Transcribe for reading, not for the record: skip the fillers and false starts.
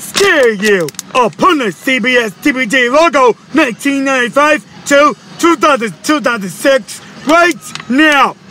scare you. Upon the CBS TBT logo 1995 to 2006 right now.